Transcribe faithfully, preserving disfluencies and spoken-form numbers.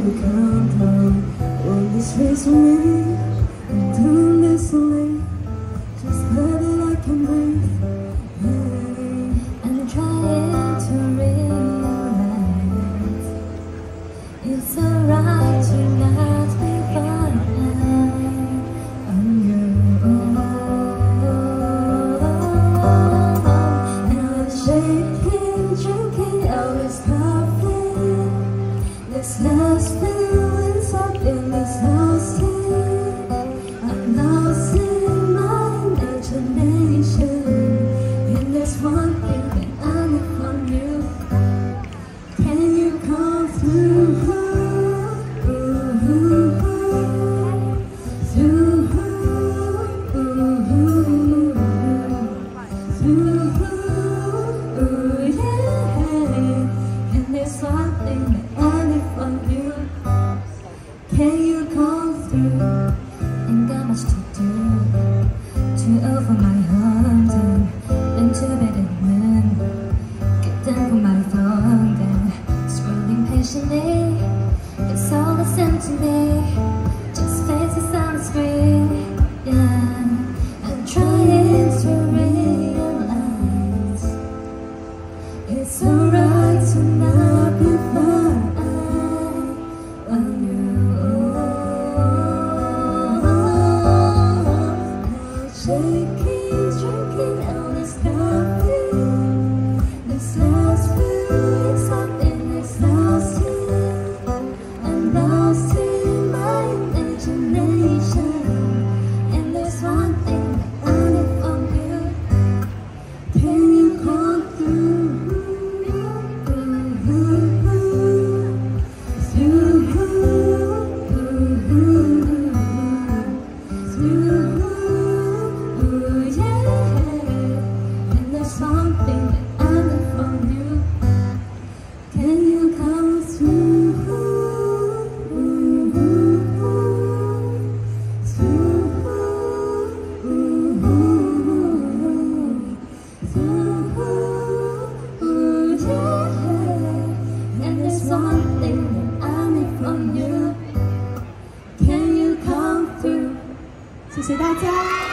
you come down on this face with me? I'm doing this late, just glad that I can breathe. Yeah. I'm trying to realize it's alright to not be fine on your own. And I'm shaking, drinking all this coffee. This last feelings up in this house here. I'm lost in my imagination, and there's one thing that I need from you. Can you come through? Can you come through? Ain't got much to do to over my heart and into bed and win. Get down from my phone then scrolling patiently. It's all the same to me, just faces on the screen. Yeah, I'm trying to realize it's alright to not be fine on you. Shaking, drinking all this coffee. This last few weeks up in this house here. I'm lost in my imagination, and there's one thing that I need from you. Can you come through? Something that I need from you. Can you come through? Through, through, yeah. And there's something that I need from you. Can you come through? 谢谢大家。